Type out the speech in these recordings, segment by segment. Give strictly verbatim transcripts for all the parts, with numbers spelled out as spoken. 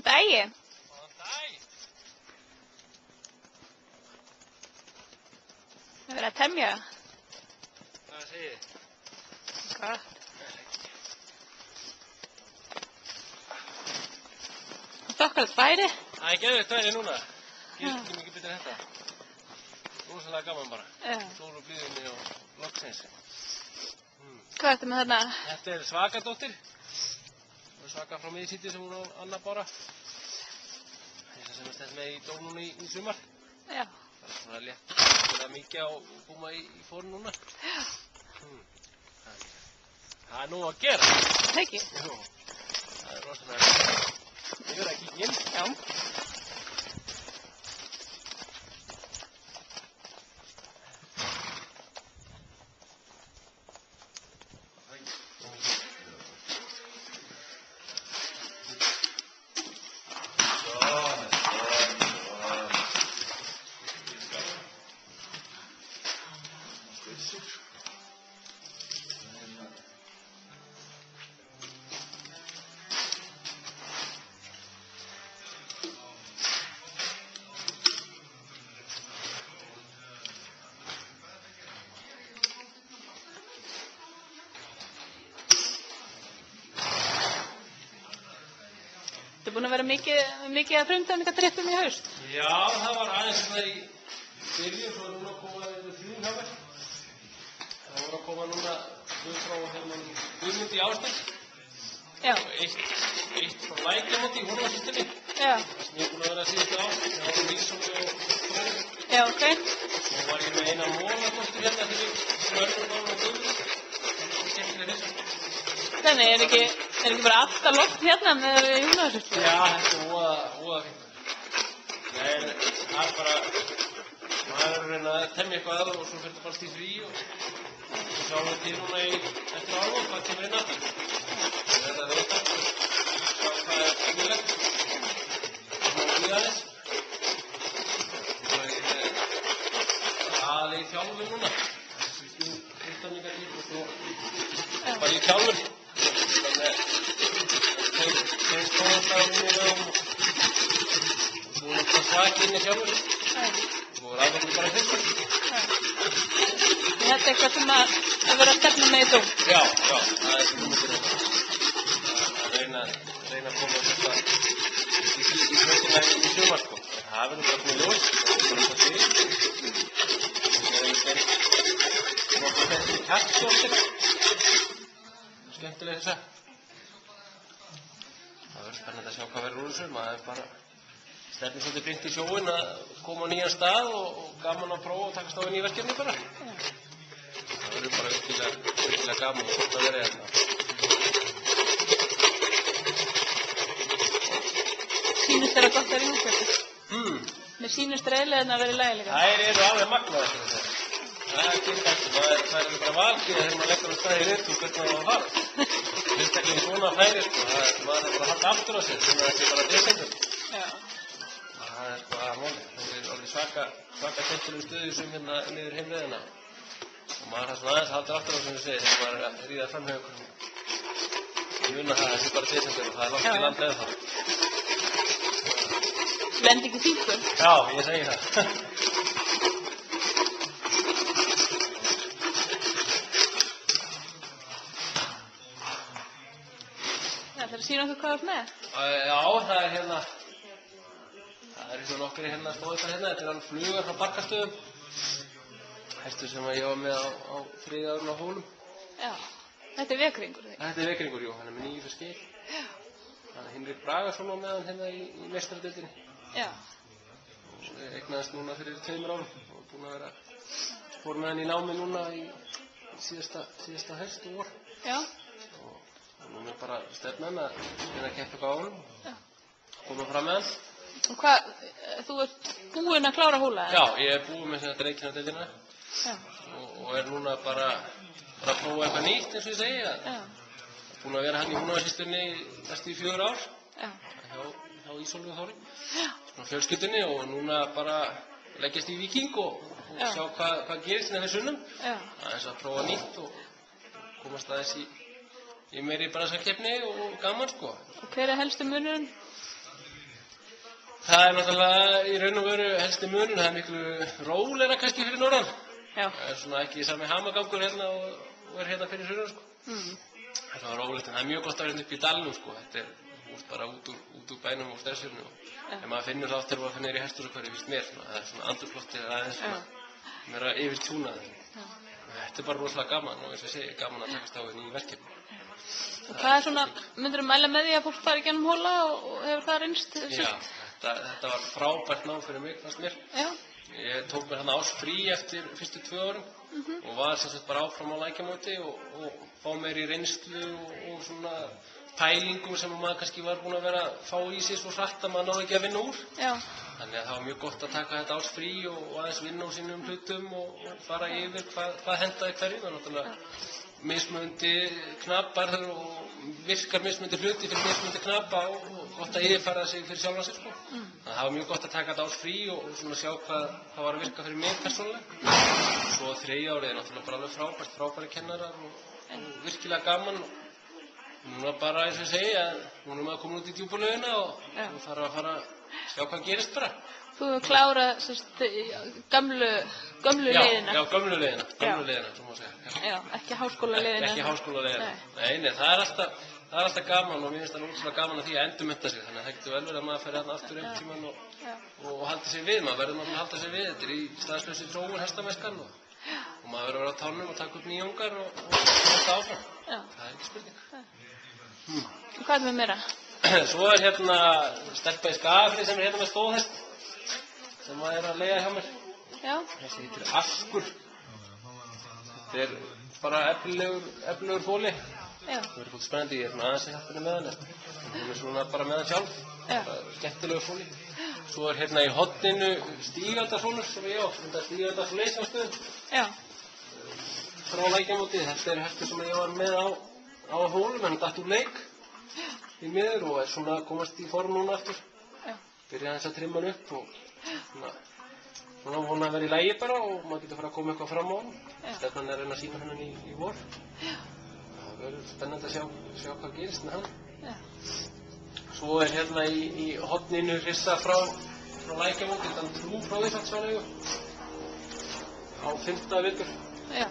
Góðan daginn. Góðan dag. Það er verið að temja. Hvað segir þið? Gott. Þokkalegt færi. Það er geðveikt færi núna. Gerist ekki mikið betur en þetta. Rosalega gaman bara. Já. Sól og blíðunni og loksins. Hmm. Hvað ertu með þarna? Þetta er Svakadóttir. Svaka frá miðsíti sem hún á Anna Bára. Þess að sem er stend með í dónunni í, í sumar. Já. Það er svona létt. Það er mikið á búma í, í fórum núna. Já. Hmm. Það er nú að gera. Það ekki? Jú. Það er rosalega. Ég verði að kíkja inn. Já. Þú er búin að vera mikið, mikið að frumtækningatrippum í haust? Já, það var aðeins svona í byrjun, svo er núna að koma yfir þrjú hjá mér. Það voru að koma núna tvö frá hérna Guðmundi í Ástæð. Já. Og eitt, eitt frá Lækjarmóti í Húrvarsýstunni. Já. Sem ég er búin að vera að síðustu á. Það var Nýsson og Þóri. Já, ok. Svo var ég með eina móladóttur hérna fyrir Smörður og Guðmundi. Það er skemmtilega þess. Þannig, er ekki, er ekki bara alltaf loft hérna með Húrvarsýslu? Já, þetta er óða, óða fint. Nei, en það er bara, maður er að reyna að temja eitthvað aðra og svo fyrir þetta bara stíð frí og svo sjáum við til núna í eftir álum hvað kemur inn aftur. Þetta er þetta, sjá hvað er skemmilegt. Það má býða aðeins. Svo er ég aðeins í þjálfum núna. Þessi þrjú upptalningartíð og svo bara í þjálfum. Þannig að þeim stóðstafnum og svo er þetta svaki inn í sjálfur. Svo er aðeins bara fyrst. Þetta er eitthvað sem að, að vera að stefna með í dóm? Já, já, það er sem þú myndir þetta. Að reyna, reyna að koma þetta í sveitina í sumar, sko. Það verður bara með ljós, það er bara þetta fyrir. Það er einhvern nokkuð þessi kjartskjóttir. Skemmtileg þess að. Það verður spennandi að sjá hvað verður úr þessu. Maður er bara stefnir svolítið blint í sjóinn að koma á nýjan stað og, og gaman að prófa og takast á í nýja verkefni bara. Það verður bara virkilega, virkilega gaman og gott að vera hérna. Sýnist þér að gott er í húsverku? Hmm. Mér sýnist þér eiginlega að vera í lagi líka? Þær eru alveg magnaðar fyrir þetta. Það er ekki þetta. Það er bara valkið þegar maður leggur á staði rétt og hvernig það var að fara. Fyrst ekki svona færi, sko. Það er maður bara að halda aftur á sér, svona þessi bara desember. Já. Það er bara máli. Það er alveg svaka, svaka skemmtilegu stöðu sem hérna niður heimleiðina. Og maður har svona aðeins að halda aftur á sem við segir þegar maður er að ríða framhjá. Ég vunna það, þessi bara desember og það er langt í land eða það. Lendi ekki þýttur? Já, ég segi það. Það er að sína okkur hvað þú ert með? Já, það er hérna, það er eins og nokkri hérna stóðisar hérna, þetta er alveg flugar frá Barkastöðum. Hæstu sem að ég var með á, á þriðja árun á Hólum. Já, þetta er vekringur þig? Þetta er vekringur, jú, hann er með nýju fyrir skeið. Já. Hann er Hinrik Bragason á meðan hérna í, í meistaradeildinni. Já. Og eignaðist núna fyrir tveimur árum og er búinn að vera, fór með hann í námi núna í síðasta, síðasta haust og vor. Já. Og, og núna er bara stefnan að reyna að keppa eitthvað á honum. Já. Koma fram með hann. Og hvað, þú ert búinn að klára Hóla? Já, ég er búinn með þetta Reykjanesdeildina. Já. Og, og er núna bara, bara að prófa eitthvað nýtt eins og ég segi. Já. Búinn að vera hann í Húnavarsýslunni næstu í fjögur ár. Já. Hjá, hjá Ísólfi og Þóri. Já. Frá fjölskyldunni og núna bara leggjast í Víking og, og sjá hvað, hvað gerist hérna fyrir sunnum. Já. Aðeins að prófa nýtt og komast aðeins í, í meiri bransakeppni og gaman, sko. Og hver er helstu munurinn? Það er náttúrulega í raun og veru helsti munurinn, það er miklu rólegra kannski fyrir norðan. Já. Það er svona ekki sami hamagangur hérna og, og er hérna fyrir sunnan, sko. Mm. Það er svona rólegt, en það er mjög gott að vera hérna upp í dalnum, sko. Þetta er úr, bara út úr, út úr bænum og stressinu. Já. En maður finnur það oft þegar maður finnir í hesthúsahverfi, finnst mér, svona. Það er svona andrúmsloftið aðeins svona, meira yfir tjúnað. Þetta er bara rosalega gaman og eins og ég segi, gaman að takast á við nýju verkefni. Og hvað er svona, myndirðu mæla með því að fólk fari í gegnum Hóla og, og hefur það reynst? Já, þetta, þetta var frábært nám fyrir mig, fannst mér. Já. Ég tók mér þarna árs frí eftir fyrstu tvö árum Mhm. og var sem sagt bara áfram á Lækjamóti og, og fá mér í reynslu og, og svona pælingum sem maður kannski var búinn að vera að fá í sig svo hratt að maður náði ekki að vinna úr. Já. Þannig að það var mjög gott að taka þetta árs frí og, og aðeins vinna úr sínum hlutum og, og fara yfir hvað, hvað hendaði hverju. Það er náttúrulega mismunandi knapar og virkar mismunandi hluti fyrir mismunandi knapa og, og gott að yfirfæra sig fyrir sjálfan sig, sko. Mm. Þannig að það var mjög gott að taka þetta árs frí og, og svona sjá hvað það var að virka fyrir mig persónulega. Svo þriðja árið er náttúrulega bara alveg frábært, frábæri kennarar og, og virkilega gaman. Núna bara eins og ég segi að núna er maður komin út í djúpulaugina og, og fara að fara að sjá hvað gerist bara. Þú hefur klárað sérst, gamlu, gamlu já, leiðina. Já, gömlu leiðina, gömlu leiðina, svo má segja. Já, já ekki háskólaleiðina. Ekki háskólaleiðina. Nei, nei, nei það, er alltaf, það er alltaf gaman og mér finnst það útrúlega gaman að því að endurmennta sig. Þannig að það getur vel verið að maður færi þarna aftur einhvern tímann og, og, og halda sig við. Maður verður náttúrulega að halda sig við. Þetta er í stanslausri þróun hestamennskan og, og maður verður að vera á tánum og taka upp nýjungar og, og halda áfram. Já. Það er ekki spurning. Hmm. Og hvað er með meira? Svo er hérna stelpa í Skagafirði sem er hérna með stóðhest sem maður er að leiða hjá mér. Já. Þessi heitir Askur. Þetta er bara efnilegur, efnilegur fóli. Já. Það verður fólk spennandi, ég er svona aðeins að hjálpa henni með hann. Hún er svona bara með hann sjálf. Já. Skemmtilegur fóli. Svo er hérna í horninu Stígaldarsonur sem ég á, þetta er Stígaldars leysingastöð. Já. Frá Lækjamóti. Þetta er hestur sem ég var með á, á Hólum, en datt úr leik í miður og er svona að komast í form núna aftur. Já. Byrja aðeins að trimma hann upp og svona, svona vona að vera í lagi bara og maður getur fara að koma eitthvað fram á hann. Stefnan er að reyna að sýna hann í, í vor. Já. Það verður spennandi að sjá, sjá hvað gerist með hann. Já. Svo er hérna í, í horninu hrissa frá, frá Lækjamóti, þetta er Trú frá Íslandsfjörðlegu á fimmta vikur. Já.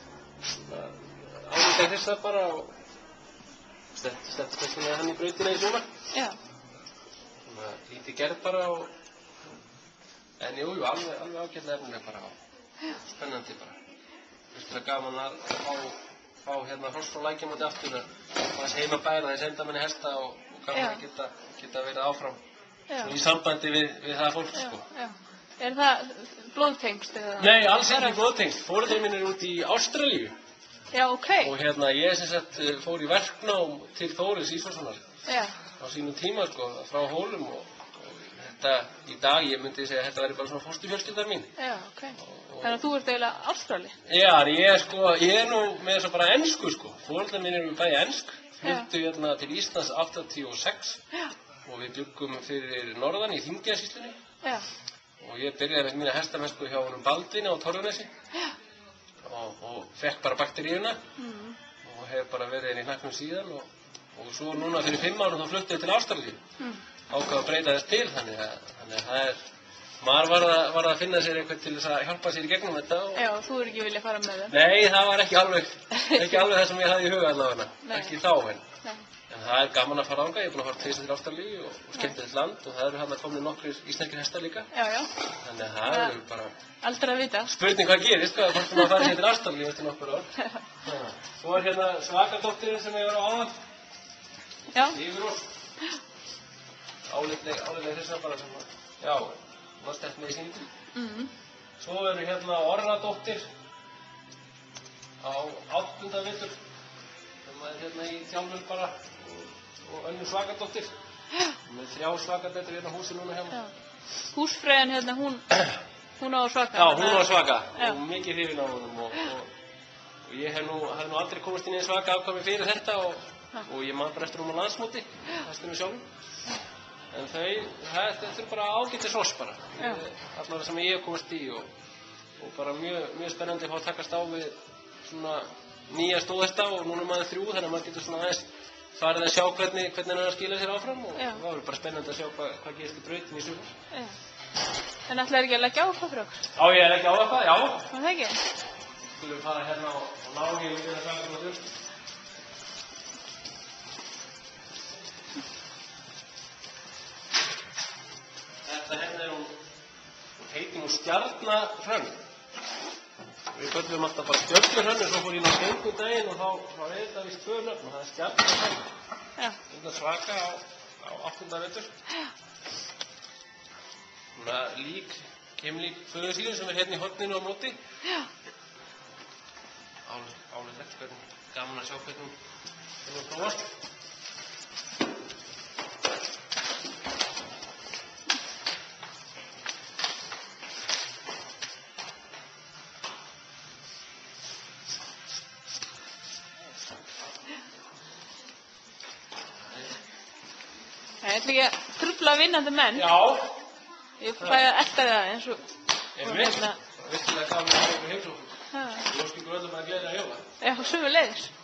Álítið hrissa bara og Stefnir kannski með hann í brautina í sumar. Já. Svona lítið gerð bara og en jú, jú, alveg, alveg ágætlega efnilega bara og spennandi bara. Virkilega gaman að fá, fá hérna hross frá Lækjamóti aftur og þess heima bæra, þess enda manni hesta og, og gaman að geta, geta verið áfram í sambandi við, við það fólk, sko. Já. Er það blóðtengst? Eða? Nei, alls ekki blóðtengst. Foreldrar mínir eru út í Ástralíu. Já, ok. Og hérna ég sem sagt fór í verknám til Þóris Ísvarssonar á sínum tíma, sko, frá Hólum og, og þetta í dag, ég myndi segja að þetta væri bara svona fósturfjölskyldar mín. Já, ok. Og, þannig að þú ert eiginlega Ástrali? Já, ég er sko, ég er nú með þess að bara ensku, sko. Foreldrar mínir eru bæði ensk, fluttu hérna til Íslands áttatíu og sex Já. Og við bjuggum fyrir norðan í Þingeyjarsýslunni. Já. Og ég byrjaði með mína hestamennsku hjá honum Baldvini á Torfunesi. Já. Og, og fekk bara bakteríuna mm. og hef bara verið inn í hnakknum síðan og, og svo núna fyrir fimm árum þá fluttuði til Ástralíu mm. ákvað að breyta þess til þannig að, þannig að það er maður var að, var að finna sér eitthvað til þess að hjálpa sér í gegnum þetta og... Já, þú er ekki viljað fara með það? Nei, það var ekki alveg ekki alveg það sem ég hafði í huga allavega ekki þá en, en það er gaman að fara ánga ég er búin að fara tvisvar til Ástralíu og, og skemmtilegt land og það eru hérna komin nokkrir íslenskir hestar líka Já, já Þannig að það er bara Aldrei að vita Spurning hvað gerist, hvað hvort maður farið hér til Ástralíu eftir nokkur ár Svo er hérna svakadóttirinn sem ég var á áðan Já Yfirós Álitleg, álitleg hrissa bara sem að Já, var stert með í sínum mm. Svo eru hérna Orradóttir á áttunda vetur sem er hérna í þjálfun bara og, og önnur svakadóttir með þrjá svakadættur hérna húsi núna hjá mér Húsfreyjan hérna, hún hún á svaka Já, hún á svaka Já. Og mikið hrifin á honum og, og, og ég hef nú, hef nú aldrei komast inn í svaka afkvæmi fyrir þetta og, og ég man bara eftir hún á landsmóti hestunum sjálfum en þau, þetta er bara ágætis hross bara allavega sem ég hef komast í og, og bara mjög, mjög spennandi að fá að takast á við svona nýja stóðhesta og núna er maður þrjú þannig að maður getur svona aðeins farið að sjá hvernig, hvernig hann er að skila sér áfram og Já. það verður bara spennandi að sjá hvað, hvað gerist í brautinni í sumar. Já. En ætlaðir ekki að leggja á eitthvað fyrir okkur? Á ég er ekki á eitthvað? Já. Var það ekki? Skulum fara hérna og, og ná í líka saman á þjóðstu. Þetta hérna er hún, hún heitir nú Stjarnahrönn. Við köllum alltaf bara Stjörnuhrönn og svo fór ég ná skengum daginn og þá, þá er þetta vist tvö nöfn og það er Stjarnahrönn. Já. Þetta er svaka á, á áttunda vetur. Já. Svona lík, keimlík föður síðan sem er hérna í horninu á móti. Já. Álilegt, hvernig gaman að sjá hvernig hún hvernig hún prófast. Það er ekki að trufla vinnandi menn. Já. Ég fæ að elta það eins og... Ég veit, virkilega gaman að hafa ykkur heimsókn. Ha. Ég óska ykkur öllum að gleðja jóla. Já, sömuleiðis.